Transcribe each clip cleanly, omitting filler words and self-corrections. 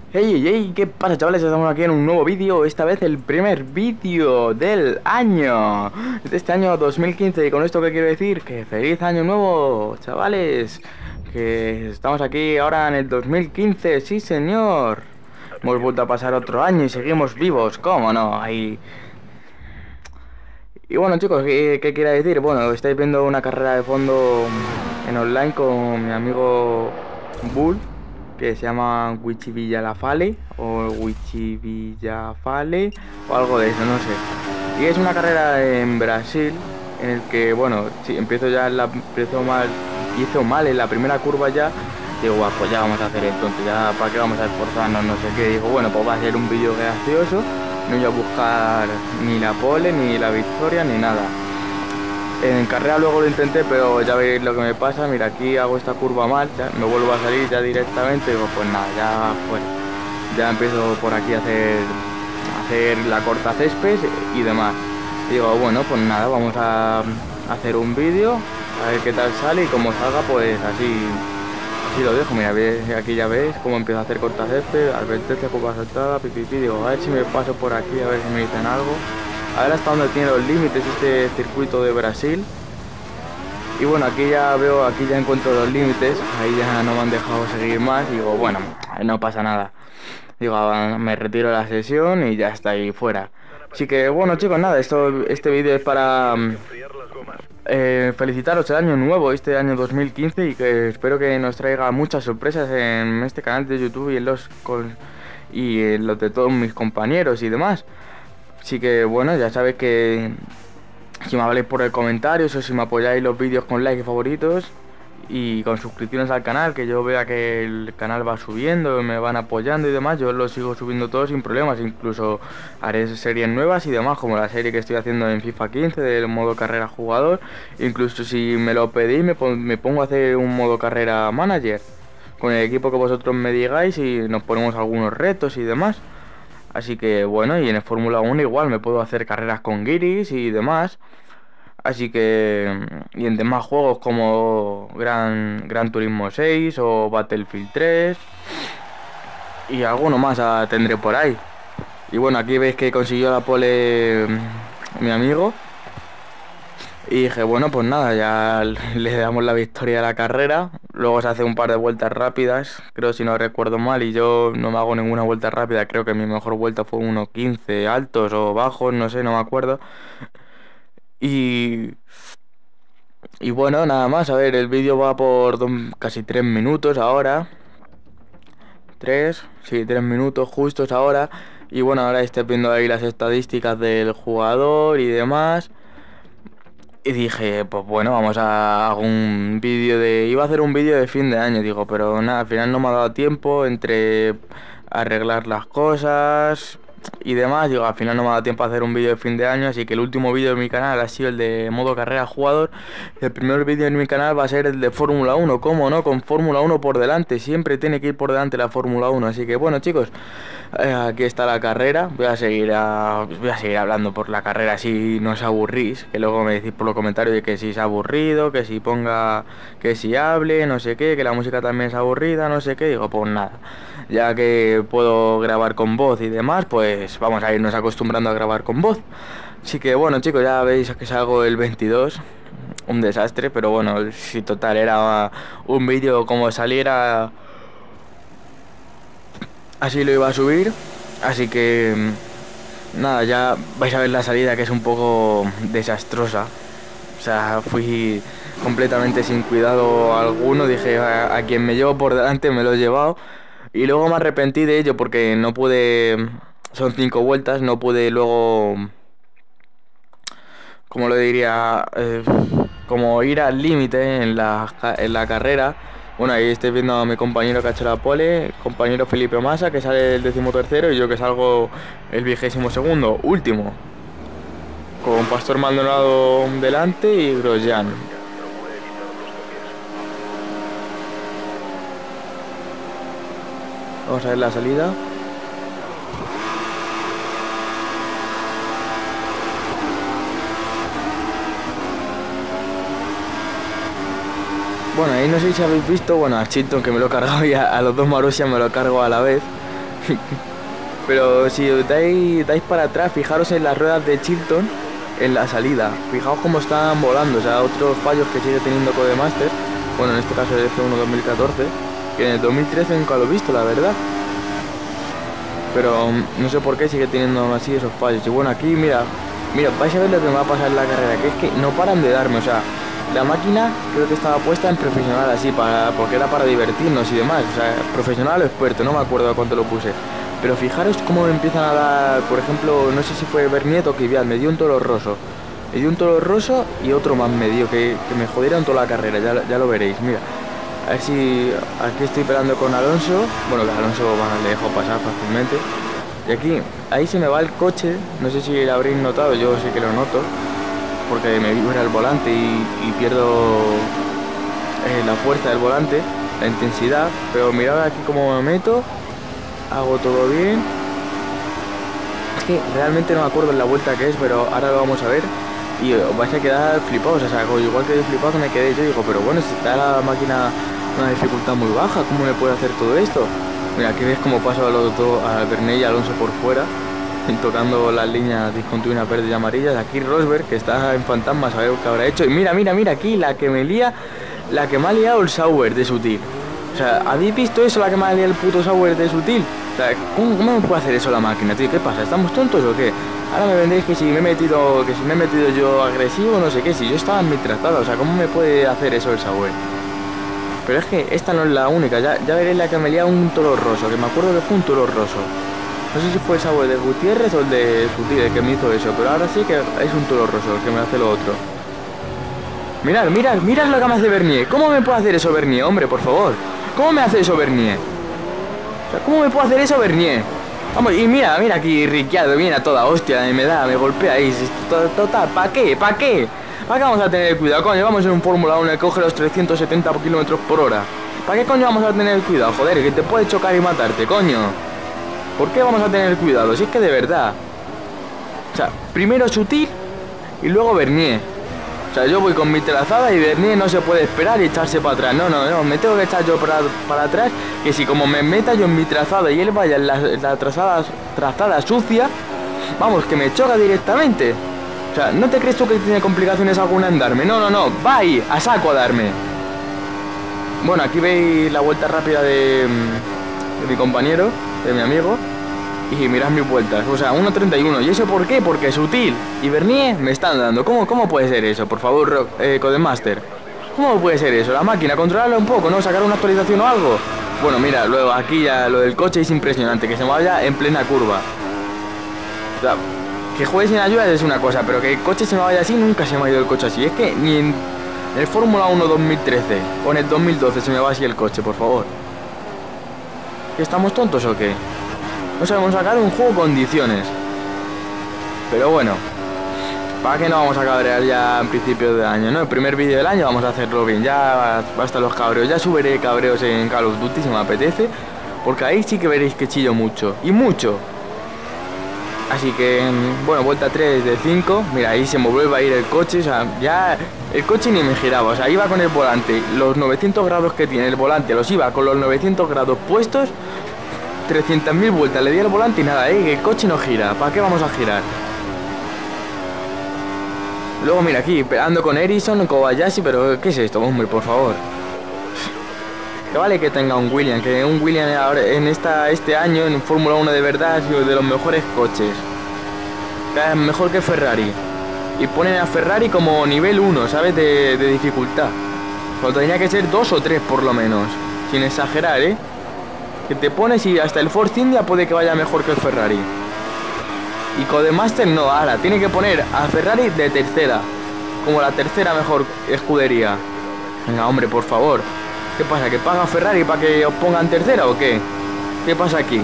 Hey, hey, hey, ¿qué pasa, chavales? Estamos aquí en un nuevo vídeo, esta vez el primer vídeo del año, de este año 2015. ¿Y con esto qué quiero decir? Que feliz año nuevo, chavales. Que estamos aquí ahora en el 2015, sí señor. Hemos vuelto a pasar otro año y seguimos vivos, ¿cómo no? Ahí. Y bueno, chicos, ¿qué quiero decir? Bueno, estáis viendo una carrera de fondo en online con mi amigo Bull, que se llama Witchivillafale o Witchivillafale o algo de eso, no sé. Y es una carrera en Brasil en el que, bueno, si empiezo ya empiezo mal en la primera curva ya. Digo, "Buah, pues ya vamos a hacer entonces, ya para qué vamos a esforzarnos, no sé qué". Digo, bueno, pues va a ser un vídeo gracioso, no voy a buscar ni la pole, ni la victoria, ni nada. En carrera luego lo intenté, pero ya veis lo que me pasa. Mira, aquí hago esta curva mal, ya me vuelvo a salir ya directamente. Digo, pues nada, ya fuera. Ya empiezo por aquí a hacer la corta césped y demás. Y digo, bueno, pues nada, vamos a hacer un vídeo, a ver qué tal sale y como salga, pues así lo dejo. Mira, aquí ya veis cómo empiezo a hacer corta césped, advertencia, curva saltada, pipipi. Digo, a ver si me paso por aquí, a ver si me dicen algo. A ver hasta dónde tiene los límites este circuito de Brasil. Y bueno, aquí ya veo, aquí ya encuentro los límites. Ahí ya no me han dejado seguir más. Digo, bueno, no pasa nada. Digo, me retiro de la sesión y ya está ahí fuera. Así que bueno, chicos, nada, este vídeo es para felicitaros el año nuevo, este año 2015, y que espero que nos traiga muchas sorpresas en este canal de YouTube y en los de todos mis compañeros y demás. Así que bueno, ya sabéis que si me habláis por el comentario, o si me apoyáis los vídeos con likes y favoritos y con suscripciones al canal, que yo vea que el canal va subiendo, me van apoyando y demás, yo lo sigo subiendo todo sin problemas. Incluso haré series nuevas y demás, como la serie que estoy haciendo en FIFA 15 del modo carrera jugador. Incluso si me lo pedís, me pongo a hacer un modo carrera manager con el equipo que vosotros me digáis y nos ponemos algunos retos y demás. Así que bueno, y en el Fórmula 1 igual me puedo hacer carreras con guiris y demás. Así que, y en demás juegos como Gran Turismo 6 o Battlefield 3 y alguno más tendré por ahí. Y bueno, aquí veis que consiguió la pole mi amigo. Y dije, bueno, pues nada, ya le damos la victoria a la carrera. Luego se hace un par de vueltas rápidas, creo, si no recuerdo mal, y yo no me hago ninguna vuelta rápida. Creo que mi mejor vuelta fue unos 15 altos o bajos, no sé, no me acuerdo. Y, y bueno, nada más, a ver, el vídeo va por casi 3 minutos ahora. 3 minutos justos ahora. Y bueno, ahora estoy viendo ahí las estadísticas del jugador y demás. Y dije, pues bueno, vamos a hacer un vídeo Iba a hacer un vídeo de fin de año, digo, pero nada, al final no me ha dado tiempo entre arreglar las cosas y demás. Digo, al final no me ha dado tiempo a hacer un vídeo de fin de año, así que el último vídeo de mi canal ha sido el de modo carrera jugador. El primer vídeo en mi canal va a ser el de Fórmula 1, ¿cómo no? Con Fórmula 1 por delante, siempre tiene que ir por delante la Fórmula 1. Así que bueno, chicos, aquí está la carrera. Voy a seguir hablando por la carrera si no os aburrís, que luego me decís por los comentarios de que si es aburrido, que si ponga, que si hable, no sé qué, que la música también es aburrida, no sé qué. Digo, pues nada, ya que puedo grabar con voz y demás, pues vamos a irnos acostumbrando a grabar con voz. Así que bueno, chicos, ya veis que salgo el 22. Un desastre, pero bueno, si total era un vídeo como saliera, así lo iba a subir. Así que nada, ya vais a ver la salida, que es un poco desastrosa. O sea, fui completamente sin cuidado alguno. Dije, a quien me llevo por delante me lo he llevado. Y luego me arrepentí de ello porque no pude. Son 5 vueltas, no pude luego, como lo diría, como ir al límite en la carrera. Bueno, ahí estoy viendo a mi compañero que ha hecho la pole, compañero Felipe Massa, que sale el 13º, y yo que salgo el 22º, último, con Pastor Maldonado delante y Grosjean. Vamos a ver la salida. Bueno, ahí no sé si habéis visto, bueno, a Chilton, que me lo he cargado, y a los dos Marussia me lo cargo a la vez. Pero si os dais para atrás, fijaros en las ruedas de Chilton en la salida. Fijaos cómo están volando. O sea, otros fallos que sigue teniendo Codemaster. Bueno, en este caso es F1 2014. Que en el 2013 nunca lo he visto, la verdad. Pero no sé por qué sigue teniendo aún así esos fallos. Y bueno, aquí mira, vais a ver lo que me va a pasar en la carrera. Que es que no paran de darme, o sea, la máquina creo que estaba puesta en profesional así, porque era para divertirnos y demás. O sea, profesional o experto, no me acuerdo a cuánto lo puse. Pero fijaros cómo me empiezan a dar, por ejemplo, no sé si fue Berniet o Kvyat, me dio un Toro Rosso. Me dio un Toro Rosso y otro más me dio, que me jodieron toda la carrera, ya lo veréis, mira. A ver si aquí estoy peleando con Alonso. Bueno, que Alonso le dejo pasar fácilmente. Y aquí, ahí se me va el coche. No sé si lo habréis notado, yo sí que lo noto. Porque me vibra el volante y pierdo la fuerza del volante, la intensidad. Pero mirad aquí cómo me meto. Hago todo bien. Es que realmente no me acuerdo en la vuelta que es, pero ahora lo vamos a ver. Y os vais a quedar flipados, o sea, igual que flipados me quedé yo. Digo, pero bueno, si está la máquina una dificultad muy baja, ¿cómo me puede hacer todo esto? Mira, aquí ves cómo paso a Berniet y Alonso por fuera, tocando las líneas discontinuas verdes y amarillas. Aquí Rosberg, que está en fantasma, sabe qué habrá hecho. Y mira aquí, la que me ha liado el Sauber de Sutil. O sea, ¿habéis visto eso, la que me ha liado el puto Sauber de Sutil? O sea, ¿cómo me puede hacer eso la máquina, tío? ¿Qué pasa? ¿Estamos tontos o qué? Ahora me vendréis que si me he metido yo agresivo, no sé qué, si yo estaba en mi trazada, o sea, ¿cómo me puede hacer eso el Sauber? Pero es que esta no es la única, ya veréis la que me lía un Toro Rosso, que me acuerdo que fue un Toro Rosso. No sé si fue el Sauber de Gutiérrez o el de Sutil el que me hizo eso, pero ahora sí que es un Toro Rosso el que me hace lo otro. Mirad lo que me hace Berniet. ¿Cómo me puede hacer eso Berniet, hombre, por favor? ¿Cómo me hace eso Berniet? O sea, ¿cómo me puede hacer eso Berniet? Vamos, y mira aquí Ricciardo viene a toda hostia, me golpea ahí. Total, ¿para qué? ¿Para qué vamos a tener cuidado, coño? Vamos en un Fórmula 1 que coge los 370 km por hora. ¿Para qué coño vamos a tener cuidado? Joder, que te puede chocar y matarte, coño. ¿Por qué vamos a tener cuidado? Si es que de verdad. O sea, primero Sutil y luego Berniet. O sea, yo voy con mi trazada y Berniet no se puede esperar y echarse para atrás. No, me tengo que echar yo para atrás. Que si como me meta yo en mi trazada y él vaya en la trazada sucia, vamos, que me choca directamente. O sea, ¿no te crees tú que tiene complicaciones alguna en darme? No, va ahí, a saco a darme. Bueno, aquí veis la vuelta rápida de mi compañero, de mi amigo. Y mirad mis vueltas, o sea, 1.31. ¿Y eso por qué? Porque Sutil y Berniet me están dando. ¿Cómo puede ser eso? Por favor, Codemaster. ¿Cómo puede ser eso? La máquina, controlarla un poco, ¿no? Sacar una actualización o algo. Bueno, mira, luego aquí ya lo del coche es impresionante. Que se me vaya en plena curva. O sea, que juegue sin ayuda es una cosa, pero que el coche se me vaya así, nunca se me ha ido el coche así. Es que ni en el Fórmula 1 2013 o en el 2012 se me va así el coche, por favor. ¿Que estamos tontos o qué? No sabemos sacar un juego condiciones. Pero bueno, ¿para qué no vamos a cabrear ya en principio de año, no? El primer vídeo del año vamos a hacerlo bien. Ya basta los cabreos. Ya subiré cabreos en Call of Duty si me apetece, porque ahí sí que veréis que chillo mucho. Y mucho. Así que, bueno, vuelta 3 de 5. Mira, ahí se me vuelve a ir el coche. O sea, ya el coche ni me giraba. O sea, iba con el volante. Los 900 grados que tiene el volante los iba con los 900 grados puestos. 300.000 vueltas le di al volante y nada, que el coche no gira. ¿Para qué vamos a girar? Luego mira aquí, peleando con Ericsson, Kobayashi, pero ¿qué es esto, hombre, por favor? Que vale que tenga un Williams, que un Williams ahora, este año en Fórmula 1 de verdad ha sido de los mejores coches. Es mejor que Ferrari. Y ponen a Ferrari como nivel 1, ¿sabes? De dificultad. Cuando tenía que ser 2 o 3 por lo menos. Sin exagerar, que te pones y hasta el Force India puede que vaya mejor que el Ferrari. Y Codemaster no, ahora tiene que poner a Ferrari de tercera, como la tercera mejor escudería. Venga, hombre, por favor. ¿Qué pasa? ¿Que paga Ferrari para que os pongan tercera o qué? ¿Qué pasa aquí?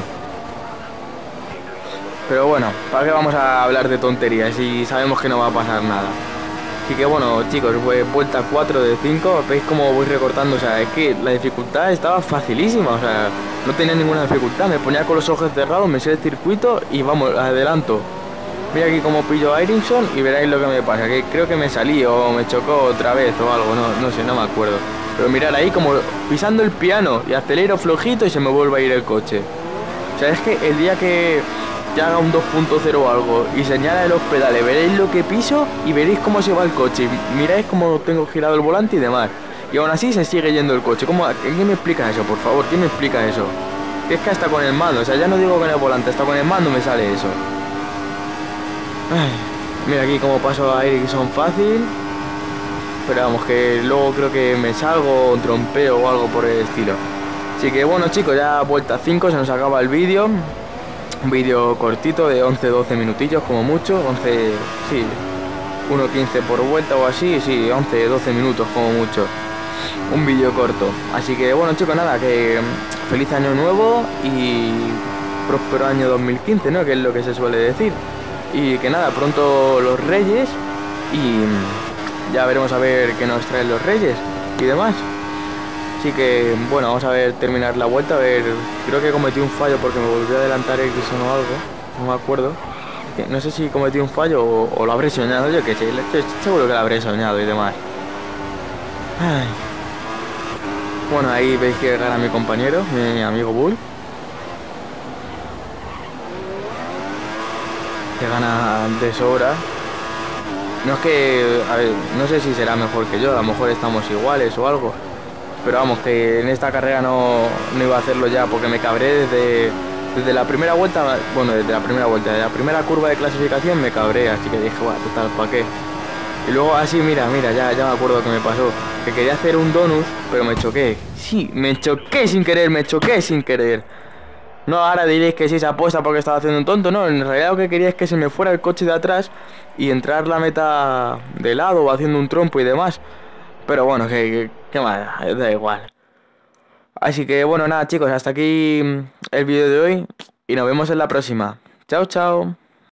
Pero bueno, ¿para qué vamos a hablar de tonterías si sabemos que no va a pasar nada? Así que bueno, chicos, pues vuelta 4 de 5. Veis cómo voy recortando. O sea, es que la dificultad estaba facilísima. O sea, no tenía ninguna dificultad. Me ponía con los ojos cerrados, me sé el circuito y vamos, adelanto. Mira aquí cómo pillo a Ericsson y veréis lo que me pasa. Que creo que me salí o me chocó otra vez o algo. No sé, no me acuerdo. Pero mirad ahí como pisando el piano y acelero flojito y se me vuelve a ir el coche. O sea, es que el día que haga un 2.0 o algo y señala los pedales, veréis lo que piso y veréis cómo se va el coche. Miráis cómo tengo girado el volante y demás. Y aún así se sigue yendo el coche. ¿Quién me explica eso, por favor? ¿Quién me explica eso? Que es que hasta con el mando, o sea, ya no digo con el volante, hasta con el mando me sale eso. Ay, mira aquí cómo paso a Ericsson fácil. Pero vamos, que luego creo que me salgo, trompeo o algo por el estilo. Así que bueno, chicos, ya vuelta 5, se nos acaba el vídeo. Un vídeo cortito de 11-12 minutillos como mucho. 11, sí, 1.15 por vuelta o así. Sí, 11-12 minutos como mucho. Un vídeo corto. Así que bueno, chicos, nada, que feliz año nuevo y próspero año 2015, ¿no? Que es lo que se suele decir. Y que nada, pronto los Reyes y ya veremos a ver qué nos traen los Reyes y demás. Así que bueno, vamos a ver, terminar la vuelta, a ver, creo que cometí un fallo porque me volvió a adelantar Ericsson o algo, no me acuerdo. No sé si cometí un fallo o lo habré soñado, yo que sé, seguro que lo habré soñado y demás. Ay. Bueno, ahí veis que gana mi compañero, mi amigo Bull. Que gana de sobra. No es que, a ver, no sé si será mejor que yo, a lo mejor estamos iguales o algo. Pero vamos, que en esta carrera no iba a hacerlo ya porque me cabré desde la primera vuelta. Bueno, desde la primera curva de clasificación me cabré, así que dije, bueno, total, ¿para qué? Y luego así, mira, ya me acuerdo que me pasó. Que quería hacer un donut, pero me choqué. Sí, me choqué sin querer. No, ahora diréis que sí se apuesta porque estaba haciendo un tonto. No, en realidad lo que quería es que se me fuera el coche de atrás y entrar la meta de lado, haciendo un trompo y demás. Pero bueno, que más, da igual. Así que bueno, nada chicos, hasta aquí el vídeo de hoy y nos vemos en la próxima. Chao, chao.